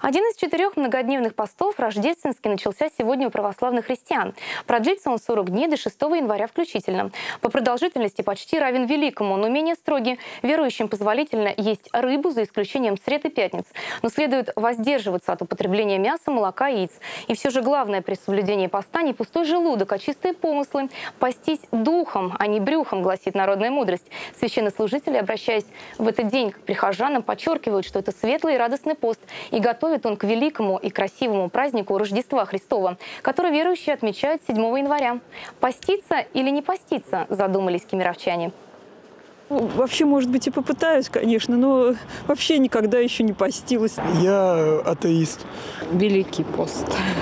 Один из 4 многодневных постов рождественский начался сегодня у православных христиан. Продлится он 40 дней до 6 января включительно. По продолжительности почти равен великому, но менее строгий. Верующим позволительно есть рыбу за исключением сред и пятниц. Но следует воздерживаться от употребления мяса, молока, яиц. И все же главное при соблюдении поста не пустой желудок, а чистые помыслы. Постись духом, а не брюхом, гласит народная мудрость. Священнослужители, обращаясь в этот день к прихожанам, подчеркивают, что это светлый и радостный пост. И готовят он к великому и красивому празднику Рождества Христова, который верующие отмечают 7 января. Поститься или не поститься, задумались кемеровчане. Вообще, может быть, и попытаюсь, конечно, но вообще никогда еще не постилась. Я атеист. Великий пост.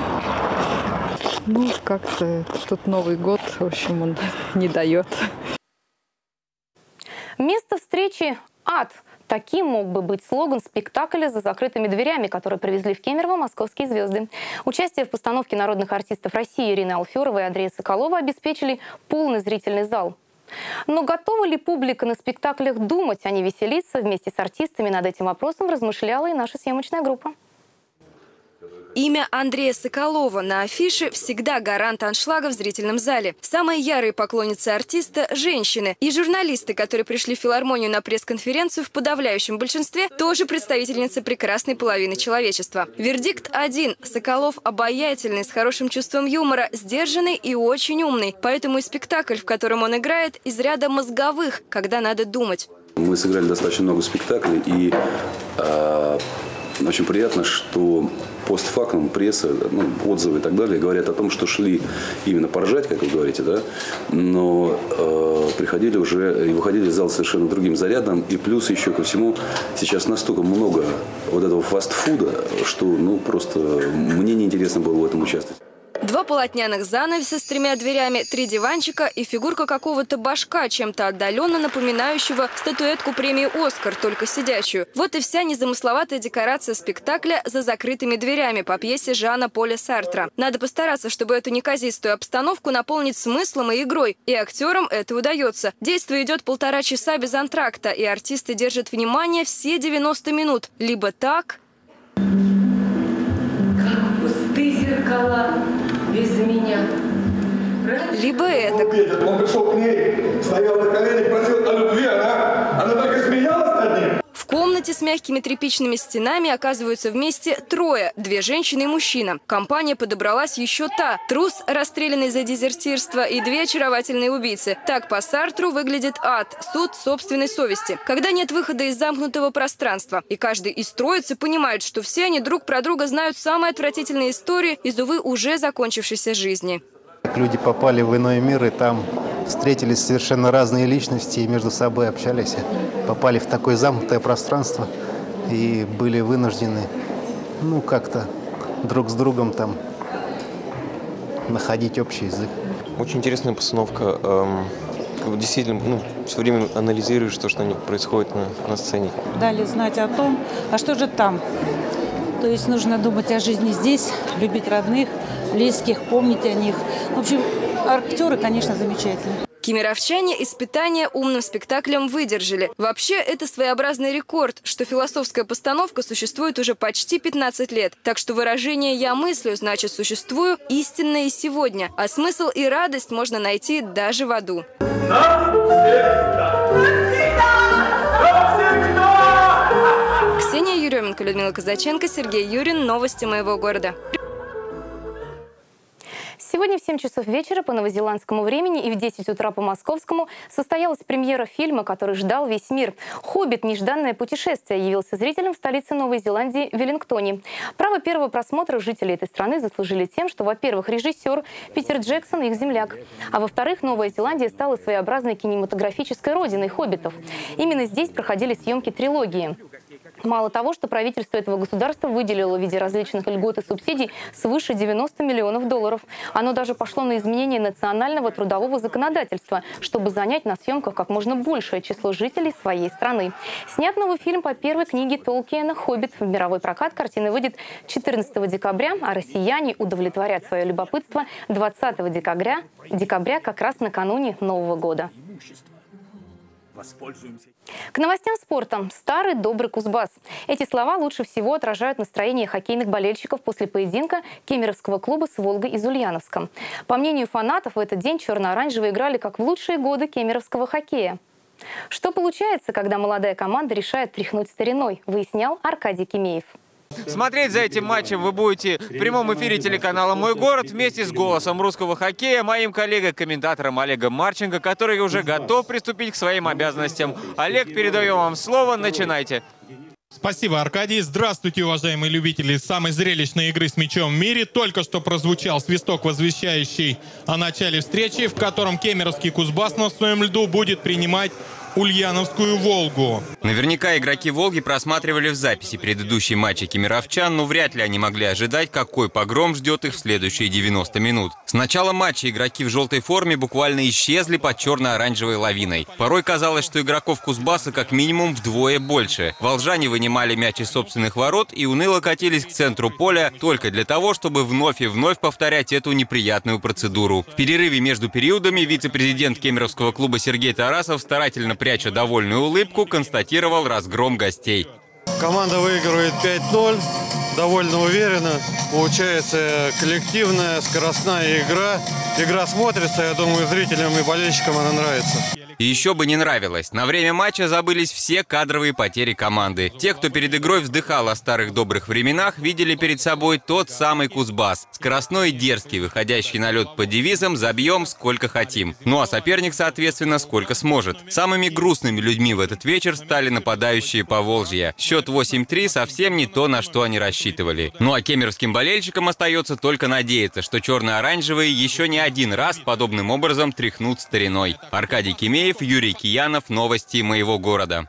Ну, как-то тут Новый год, в общем, он не дает. Место встречи – ад. Таким мог бы быть слоган спектакля «За закрытыми дверями», который привезли в Кемерово московские звезды. Участие в постановке народных артистов России Ирины Алферовой и Андрея Соколова обеспечили полный зрительный зал. Но готова ли публика на спектаклях думать, а не веселиться? Вместе с артистами над этим вопросом размышляла и наша съемочная группа. Имя Андрея Соколова на афише всегда гарант аншлага в зрительном зале. Самые ярые поклонницы артиста – женщины. И журналисты, которые пришли в филармонию на пресс-конференцию, в подавляющем большинстве тоже представительницы прекрасной половины человечества. Вердикт один – Соколов обаятельный, с хорошим чувством юмора, сдержанный и очень умный. Поэтому и спектакль, в котором он играет, из ряда мозговых, когда надо думать. Мы сыграли достаточно много спектаклей, и очень приятно, что постфактум пресса, отзывы и так далее говорят о том, что шли именно поржать, как вы говорите, да, но приходили уже и выходили из зала совершенно другим зарядом. И плюс еще ко всему сейчас настолько много вот этого фастфуда, что просто мне неинтересно было в этом участвовать. 2 полотняных занавеса с 3 дверями, 3 диванчика и фигурка какого-то башка, чем-то отдаленно напоминающего статуэтку премии «Оскар», только сидячую. Вот и вся незамысловатая декорация спектакля «За закрытыми дверями» по пьесе Жана Поля Сартра. Надо постараться, чтобы эту неказистую обстановку наполнить смыслом и игрой. И актерам это удается. Действие идет 1,5 часа без антракта, и артисты держат внимание все 90 минут. Либо так... Пустые зеркала без меня. Либо это. Он пришел к ней, стоял на коленях, просил о любви, она только смеялась над ним. В комнате с мягкими тряпичными стенами оказываются вместе 3 – 2 женщины и мужчина. Компания подобралась еще та – трус, расстрелянный за дезертирство, и 2 очаровательные убийцы. Так по Сартру выглядит ад – суд собственной совести. Когда нет выхода из замкнутого пространства, и каждый из троицы понимает, что все они друг про друга знают самые отвратительные истории из, увы, уже закончившейся жизни. Люди попали в иной мир, и там встретились совершенно разные личности и между собой общались. Попали в такое замкнутое пространство и были вынуждены, как-то друг с другом там находить общий язык. Очень интересная постановка. Действительно, все время анализируешь то, что происходит на сцене. Дали знать о том, а что же там. То есть нужно думать о жизни здесь, любить родных, близких, помнить о них. В общем, актеры, конечно, замечательные. Кемеровчане испытания умным спектаклем выдержали. Вообще, это своеобразный рекорд, что философская постановка существует уже почти 15 лет. Так что выражение «я мыслю» значит «существую» истинно и сегодня. А смысл и радость можно найти даже в аду. Ксения Еременко, Людмила Казаченко, Сергей Юрин. Новости моего города. Сегодня в 7 часов вечера по новозеландскому времени и в 10 утра по московскому состоялась премьера фильма, который ждал весь мир. «Хоббит. Нежданное путешествие» явился зрителям в столице Новой Зеландии Веллингтоне. Право первого просмотра жители этой страны заслужили тем, что, во-первых, режиссер Питер Джексон их земляк, а во-вторых, Новая Зеландия стала своеобразной кинематографической родиной хоббитов. Именно здесь проходили съемки трилогии. Мало того, что правительство этого государства выделило в виде различных льгот и субсидий свыше 90 миллионов долларов. Оно даже пошло на изменение национального трудового законодательства, чтобы занять на съемках как можно большее число жителей своей страны. Снят новый фильм по первой книге Толкиена «Хоббит». В мировой прокат картина выйдет 14 декабря, а россияне удовлетворят свое любопытство 20 декабря как раз накануне Нового года. воспользуемся. К новостям спорта. Старый добрый Кузбасс. Эти слова лучше всего отражают настроение хоккейных болельщиков после поединка кемеровского клуба с «Волгой» из Ульяновска. По мнению фанатов, в этот день черно-оранжевые играли как в лучшие годы кемеровского хоккея. Что получается, когда молодая команда решает тряхнуть стариной, выяснял Аркадий Кимеев. Смотреть за этим матчем вы будете в прямом эфире телеканала «Мой город» вместе с голосом русского хоккея, моим коллегой-комментатором Олегом Марченко, который уже готов приступить к своим обязанностям. Олег, передаем вам слово, начинайте. Спасибо, Аркадий. Здравствуйте, уважаемые любители самой зрелищной игры с мячом в мире. Только что прозвучал свисток, возвещающий о начале встречи, в котором кемеровский Кузбасс на своем льду будет принимать Ульяновскую «Волгу». Наверняка игроки «Волги» просматривали в записи предыдущие матчи кемеровчан, но вряд ли они могли ожидать, какой погром ждет их в следующие 90 минут. С начала матча игроки в желтой форме буквально исчезли под черно-оранжевой лавиной. Порой казалось, что игроков Кузбасса как минимум вдвое больше. Волжане вынимали мяч из собственных ворот и уныло катились к центру поля только для того, чтобы вновь и вновь повторять эту неприятную процедуру. В перерыве между периодами вице-президент кемеровского клуба Сергей Тарасов, старательно пряча довольную улыбку, констатировал разгром гостей. Команда выигрывает 5-0, довольно уверенно. Получается коллективная, скоростная игра. Игра смотрится, я думаю, зрителям и болельщикам она нравится. И еще бы не нравилось. На время матча забылись все кадровые потери команды. Те, кто перед игрой вздыхал о старых добрых временах, видели перед собой тот самый Кузбасс. Скоростной и дерзкий, выходящий на лед под девизом «Забьем сколько хотим». Ну а соперник, соответственно, сколько сможет. Самыми грустными людьми в этот вечер стали нападающие Поволжья. Счет 8-3 совсем не то, на что они рассчитывали. Ну а кемеровским болельщикам остается только надеяться, что черно-оранжевые еще не один раз подобным образом тряхнут стариной. Аркадий Кимеев, Юрий Киянов. Новости моего города.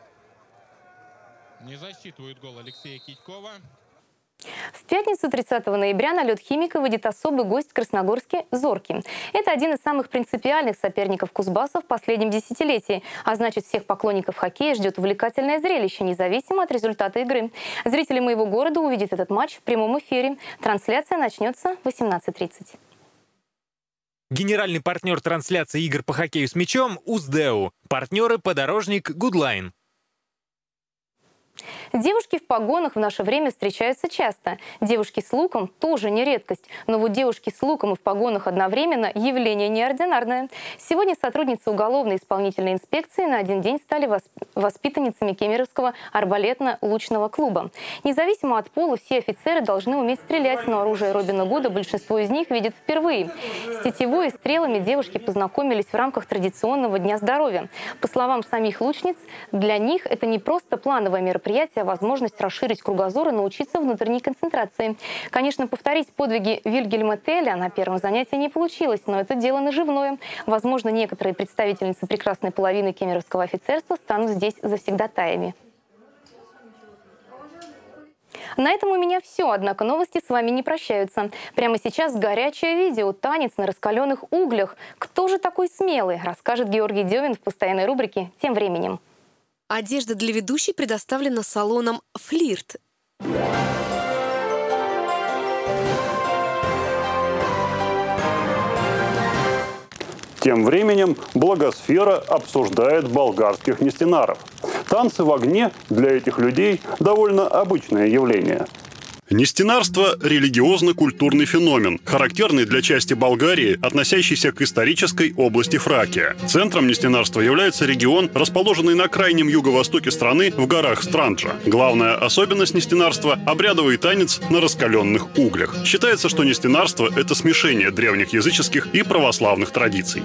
Не засчитывают гол Алексея Китькова. В пятницу 30 ноября на лед «Химика» выйдет особый гость в Красногорске – «Зоркий». Это один из самых принципиальных соперников Кузбасса в последнем десятилетии. А значит, всех поклонников хоккея ждет увлекательное зрелище, независимо от результата игры. Зрители моего города увидят этот матч в прямом эфире. Трансляция начнется в 18:30. Генеральный партнер трансляции игр по хоккею с мячом – УЗДЭУ. Партнеры «Подорожник», «Гудлайн». Девушки в погонах в наше время встречаются часто. Девушки с луком тоже не редкость. Но вот девушки с луком и в погонах одновременно – явление неординарное. Сегодня сотрудницы уголовно-исполнительной инспекции на один день стали воспитанницами Кемеровского арбалетно-лучного клуба. Независимо от пола, все офицеры должны уметь стрелять, но оружие Робина Гуда большинство из них видят впервые. С тетивой и стрелами девушки познакомились в рамках традиционного Дня здоровья. По словам самих лучниц, для них это не просто плановое мероприятие, а возможность расширить кругозор и научиться внутренней концентрации. Конечно, повторить подвиги Вильгельма Теля на первом занятии не получилось, но это дело наживное. Возможно, некоторые представительницы прекрасной половины кемеровского офицерства станут здесь завсегдатаями. На этом у меня все, однако новости с вами не прощаются. Прямо сейчас горячее видео «Танец на раскаленных углях». Кто же такой смелый, расскажет Георгий Демин в постоянной рубрике «Тем временем». Одежда для ведущей предоставлена салоном «Флирт». Тем временем Благосфера обсуждает болгарских нестинаров. Танцы в огне для этих людей довольно обычное явление. Нестинарство – религиозно-культурный феномен, характерный для части Болгарии, относящийся к исторической области Фракия. Центром нестинарства является регион, расположенный на крайнем юго-востоке страны в горах Странджа. Главная особенность нестинарства – обрядовый танец на раскаленных углях. Считается, что нестинарство – это смешение древних языческих и православных традиций.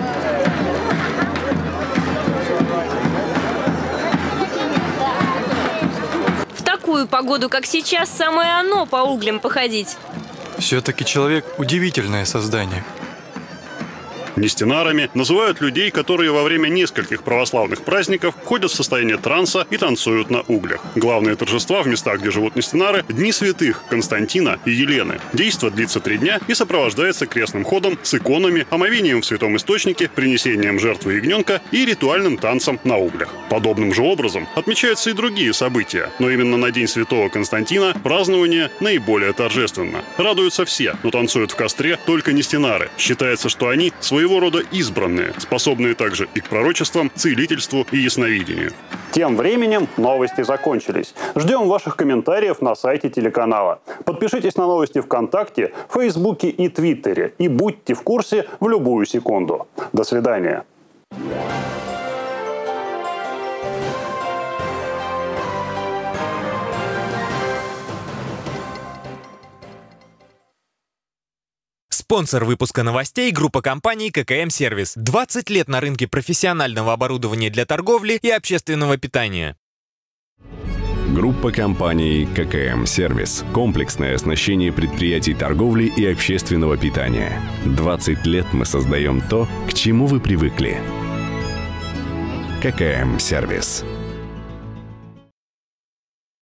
В такую погоду, как сейчас, самое оно по углям походить. Все-таки человек – удивительное создание. Нестинарами называют людей, которые во время нескольких православных праздников входят в состояние транса и танцуют на углях. Главные торжества в местах, где живут нестинары – Дни святых Константина и Елены. Действо длится 3 дня и сопровождается крестным ходом с иконами, омовением в святом источнике, принесением жертвы ягненка и ритуальным танцем на углях. Подобным же образом отмечаются и другие события, но именно на День святого Константина празднование наиболее торжественно. Радуются все, но танцуют в костре только нестинары. Считается, что они своего своего рода избранные, способные также и к пророчествам, целительству и ясновидению. Тем временем новости закончились. Ждем ваших комментариев на сайте телеканала. Подпишитесь на новости ВКонтакте, Фейсбуке и Твиттере и будьте в курсе в любую секунду. До свидания. Спонсор выпуска новостей – группа компаний ККМ Сервис. 20 лет на рынке профессионального оборудования для торговли и общественного питания. Группа компаний ККМ Сервис. Комплексное оснащение предприятий торговли и общественного питания. 20 лет мы создаем то, к чему вы привыкли. ККМ Сервис.